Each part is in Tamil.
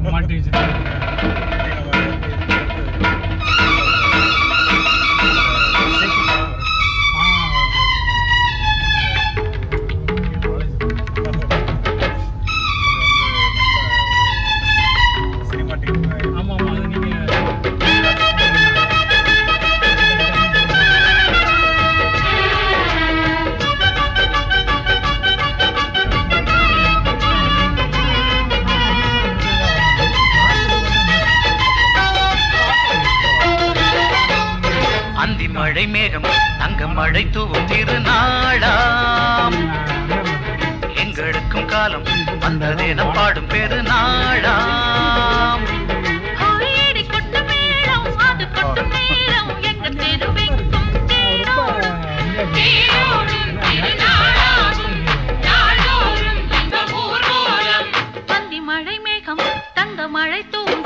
மாட்டி வச்சுட்டு மழை மேகம் தங்க மழை தூவும் திருநாளாம் எங்களுக்கும் காலம் வந்ததென பாடும் பெருநாளாம் மழை மேகம் தங்க மழை தூவும்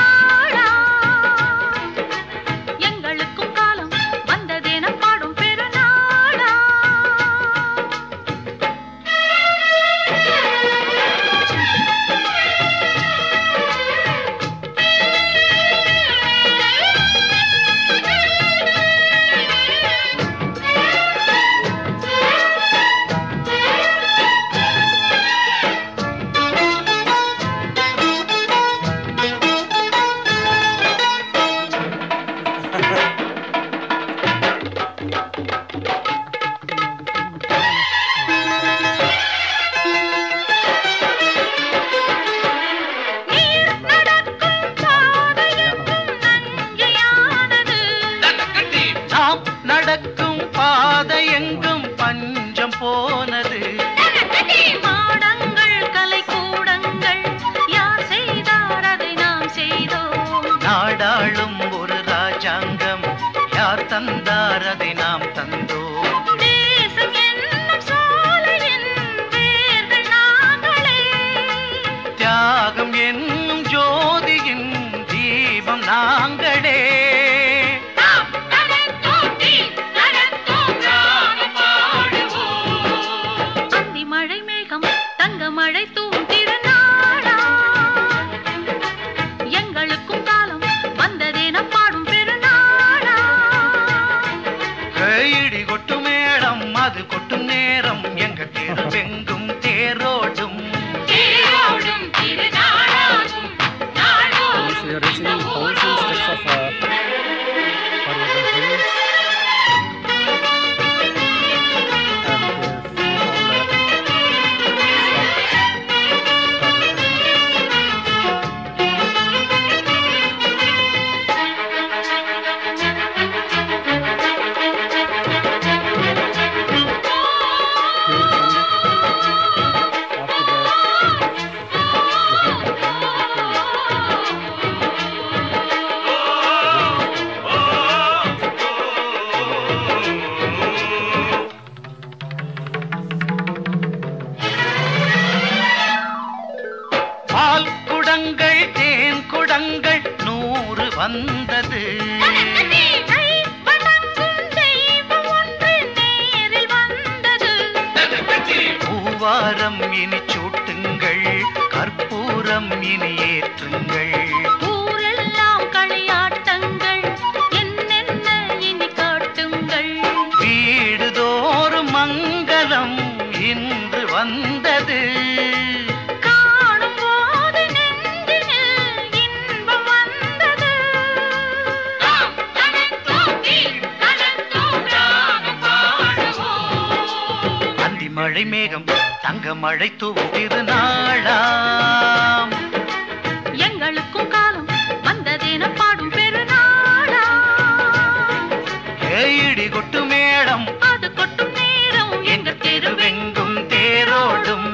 நடக்கும் பாதை எங்கும் பஞ்சம் போனது மாடங்கள் கலை கூடங்கள் யார் செய்தார் அதை நாம் செய்தோம் நாடாளும் ஒரு ராஜாங்கம் யார் தந்தார் அதை நாம் தந்தோம் தேசம் என்னும் சோலையின் வேர்கள் நாங்களே தியாகம் என்னும் ஜோதியின் தீபம் நாங்களே மழை தூவும் திருநாளாம் எங்களுக்கும் காலம் வந்ததென பாடும் பெருநாளாம் இடி கொட்டும் மேளம் அது கொட்டும் நேரம் எங்க தெருவெங்கும் தேரோடும் திருநாளாகும் பால் குடங்கள் தேன் குடங்கள் 100 வந்தது பூவாரம் இனி சூட்டுங்கள் கற்பூரம் இனி ஏற்றுங்கள் ஊரெல்லாம் களியாட்டங்கள் என்னென்ன இனி காட்டுங்கள் வீடுதோறும் மங்களம் இன்று வந்தது மழை மேகம் தங்க மழை தூவும் திருநாளாம் எங்களுக்கும் காலம் வந்ததென பாடும் பெருநாளாம் இடி கொட்டு மேளம் அது கொட்டும் நேரம் எங்க தெருவெங்கும் தேரோடும்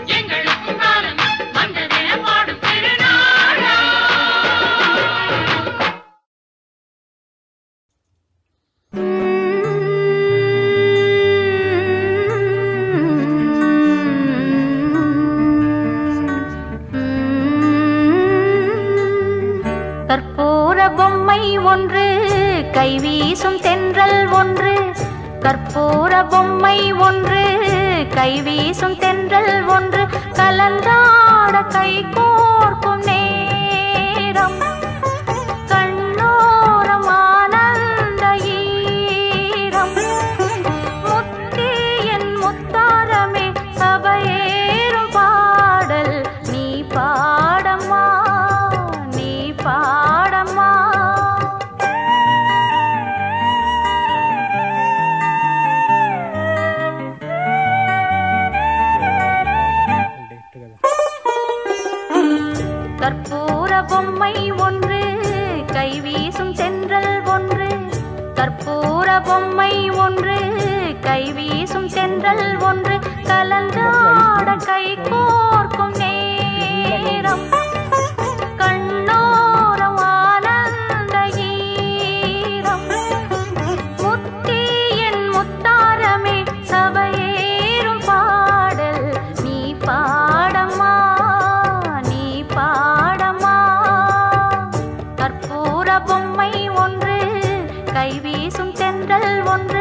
எங்களுக்கும் காலம் வந்ததென பாடும் பெருநாளாம் ஒன்று கைவீசும் தென்றல் ஒன்று கற்பூர பொம்மை ஒன்று கைவீசும் தென்றல் ஒன்று கலந்தாட கை கோர்க்கும் நேரம் கண்ணோரம் ஆனந்த ஈரம் முத்தி என் முத்தாரமே சபையேறும் பாடல் நீ பாடம்மா நீ பாடம்மா கற்பூர பொம்மை ஒன்று கைவீசும் தென்றல் ஒன்று கற்பூர பொம்மை ஒன்று கைவீசும் தென்றல் ஒன்று கலந்தாட கை கோர்க்கும் நேரம் கண்ணோரம் ஆனந்த ஈரம் முத்தி என் முத்தாரமே சபையேறும் பாடல் நீ பாடம்மா நீ பாடம்மா கற்பூர பொம்மை ஒன்று கைவீசும் தென்றல் ஒன்று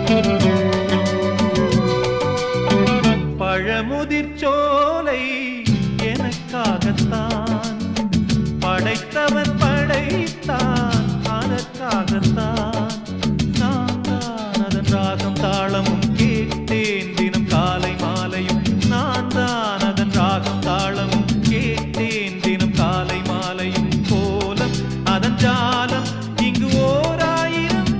பழமுதிர்ச்சோலை எனக்காகத்தான் படைத்தவன் படைத்தான் அதற்காகத்தான் நான் தான் அதன் ராகம் தாளமும் கேட்டேன் தினம் காலை மாலையும் நான் தான் அதன் ராகம் தாளமும் கேட்டேன் தினம் காலை மாலையும் கோலம் அதன் ஜாலம் இங்கு ஓராயிரம்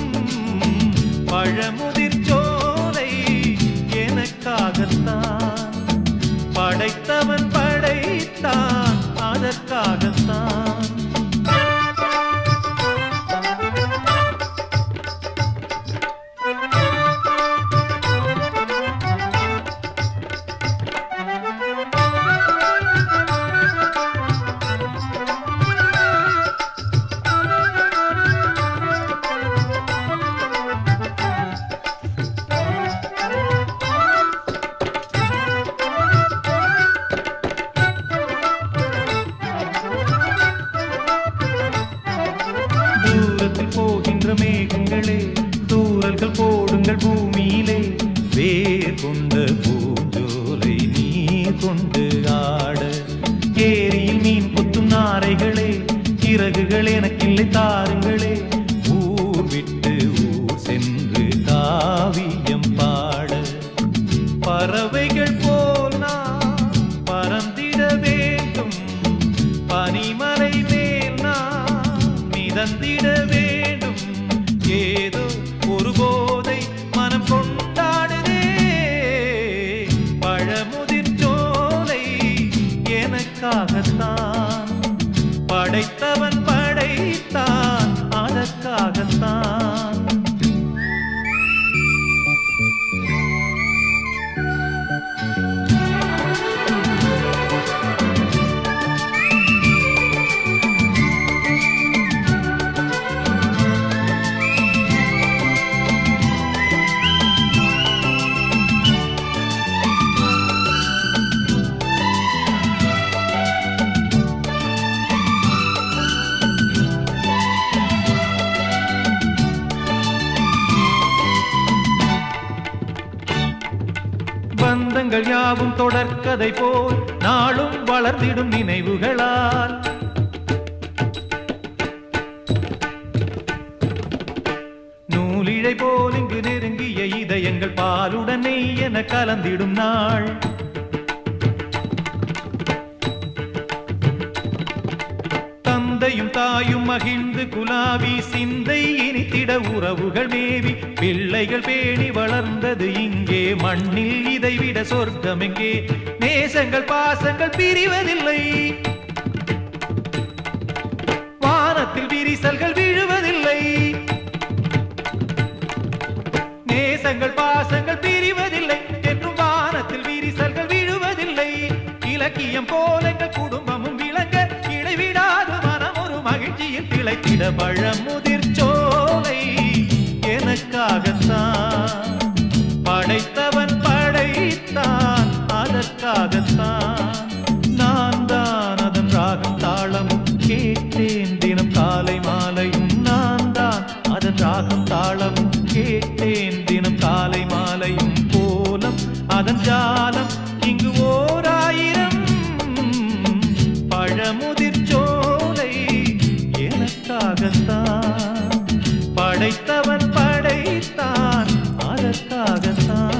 பழமுதிர்ச்சோலை எனக்காகத்தான் படைத்தவன் படைத்தான் அதற்காகத்தான் போகின்ற மேகங்களே தூரல்கள் போடுங்கள் பூமியிலே வேர் கொண்ட பூஞ்சோலை நீர் கொண்டு ஆட ஏரியில் மீன் கொத்தும் நாரைகளே இறகுகள் எனக்கில்லை தாருங்களே ஊர் விட்டு ஊர் சென்று காவியம் பாட பறவைகள் போல் நான் பறந்திட வேண்டும் பனிமலை மேல் நான் மிதந்திட வேண்டும் ஏதோ ஒரு போதை மனம் கொண்டாடுதே பழமுதிர்ச்சோலை எனக்காகத்தான் படைத்தவன் படைத்தான் அதற்காகத்தான் பந்தங்கள் யாவும் தொடர்கதை போல் நாளும் வளர்ந்திடும் நினைவுகளால் நூலிழை போல் இங்கு நெருங்கிய இதயங்கள் பாலுடனே என கலந்திடும் நாள் தந்தையும் தாயும் மகிழ்ந்து குலாவி சிந்தை இனித்திட உறவுகள் மேவி பிள்ளைகள் பேணி வளர்ந்தது இங்கே மண்ணில் இதைவிட சொர்க்கம் எங்கே நேசங்கள் பாசங்கள் பிரிவதில்லை வானத்தில் விரிசல்கள் விழுவதில்லை நேசங்கள் பாசங்கள் பிரிவதில்லை என்றும் வானத்தில் விரிசல்கள் விழுவதில்லை இலக்கியம் போல எங்கள் குடும்பமும் விளங்க இடைவிடாது மனம் ஒரு மகிழ்ச்சியில் திளைத்திட பழமுதிர்ச்சோலை எனக்காகத்தான் படைத்தவன் படைத்தான் அதற்காகத்தான் நான் தான் அதன் ராகம் தாளமும் கேட்டேன் தினம் காலை மாலையும் நான் தான் அதன் ராகம் தாளமும் கேட்டேன் தினம் காலை மாலையும் கோலம் அதன் ஜாலம் இங்கு ஓராயிரம் பழமுதிர்ச்சோலை எனக்காகத்தான் படைத்தவன் படைத்தான் அதற்காகத்தான்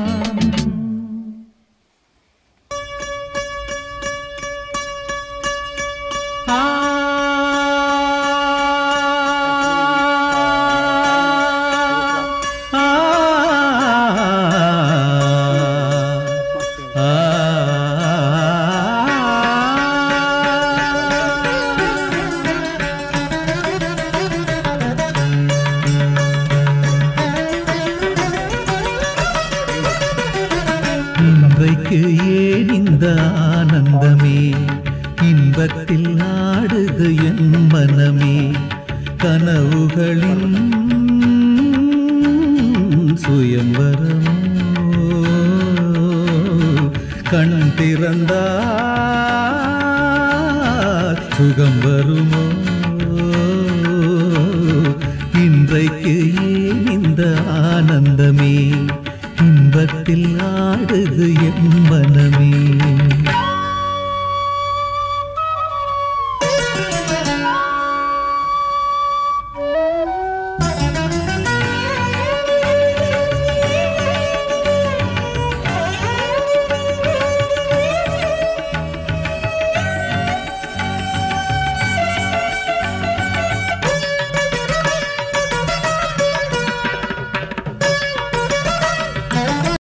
இன்றைக்கு ஏன் இந்த ஆனந்தமே இன்பத்தில் ஆடுது என் மனமே கனவுகளின் சுயம்பரமோ கண் திறந்தால் சுகம் வருமோ இன்றைக்கு ஏன் இந்த ஆனந்தமே இன்பத்தில் ஆடுது என் மனமே.